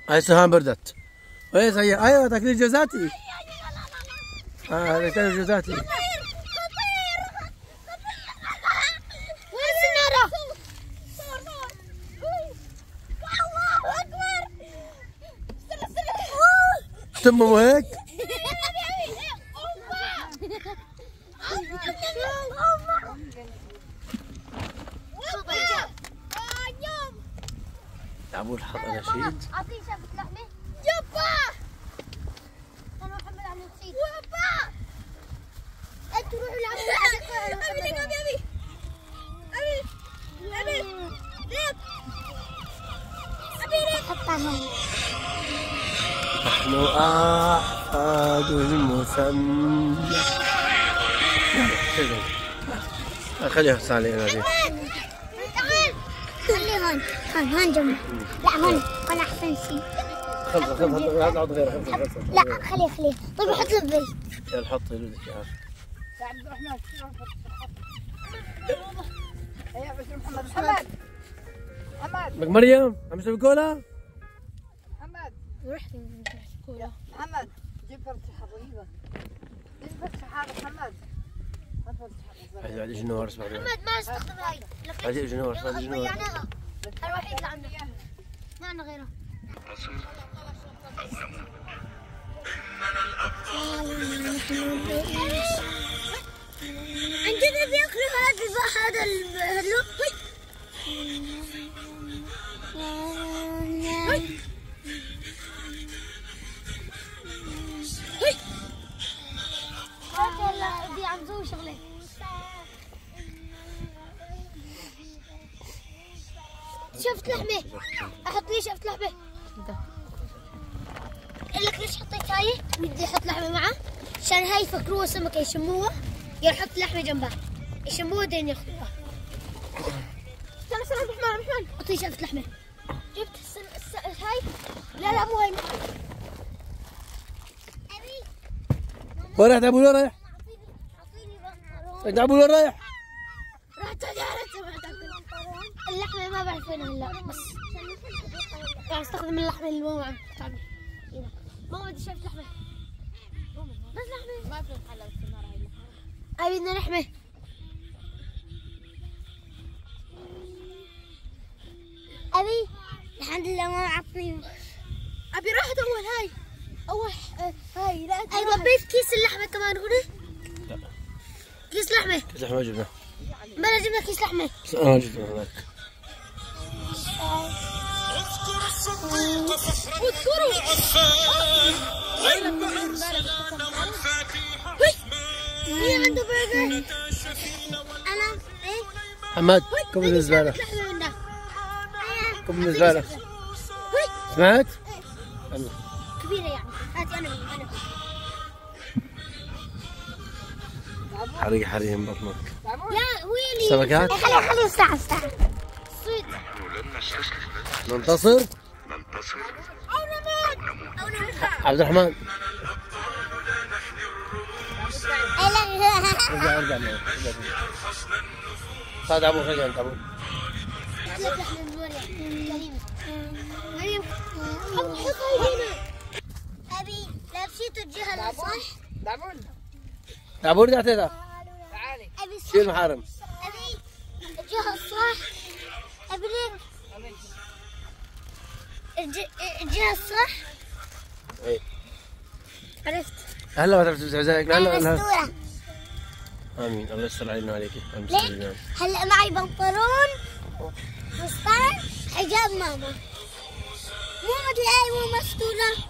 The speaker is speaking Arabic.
هاي سهام بردت. ايش هي؟ ايوه تاكلي جوزاتي. هذا كان جوزاتي. تمم هيك؟ ابو الحط اناشيد. اعطيه شافة لحمة. يابا انا محمد عم نصيد. يابا انتوا روحوا العبوا. ابي لك ابي ليك ابي لك. حطها هون. نحن احفاد المثنى. خليها صالح هنا. تعال خليه هون هون جنبي. لا هون احسن شيء. خلص هذا عض غيره. لا خليه. طيب حط له ببيت. يلا حط يدك يا عبد الرحمن. يا بس محمد. لك مريم عم تسوي كولا؟ محمد رحت كولا. محمد جيب فرشة حضريبة. جيب فرشة حاضر محمد. هذه جنور اسمع. محمد ما استخدم هاي. هذه جنور هذه جنور. ضيعناها. الوحيد اللي عندنا. ما عندنا غيرها. عندنا بياكلوا هذا اللحم. يلا دي عم نسوي شغله. شفت لحمه. احط لي شفت لحمه. اقول لك ليش حطيت هاي؟ بدي احط لحمه معه عشان هاي يفكروها سمكه يشموها. يحط لحمه جنبها يشموها بعدين ياخذوها. استنى محمد حطي شفت لحمه. جبت هاي. لا مو هاي. ابي وين رايح ابو؟ وين رايح؟ اعطيني ابو وين رايح؟ رحت اللحمه ما بعرف وين هلا بس راح استخدم اللحمه اللي ماما عم تعمل. ماما بدي شفت لحمه. بس لحمه ما في محل بالسناره هاي اللحمه. ابي بدنا لحمه. ابي الحمد لله ما عطني. ابي رحت اول هاي لقيت. ايوه بيت كيس اللحمه كمان هنا. لا كيس لحمه. كيس لحمه جبنا. بلا جبنا كيس لحمه. جبنا هناك. اذكروا هي عنده برجر. انا ايه محمد كم من الزباله؟ كم من الزباله؟ سمعت؟ يلا كبيره يعني. هاتي انا حري من بطنك. لا ويلي سمكات؟ خلي استنى صيد. ننتصر او نموت. عبد الرحمن لا ارجع صاد ابو خلينا انت ابو. مريم حط هنا. ابي لابسيته الجهه الصح. دعبور ارجع تيتا. تعالي. ابي شيل المحارم. ابي الجهه الصح. ابي ليك الجهه الصح. اي عرفت. هلا ما تعرف تمسح زيك. هلا مستورة. امين الله يستر علينا وعليك. ليك هلا معي بنطلون فستان حجاب ماما. مو مثل هاي مو مستورة.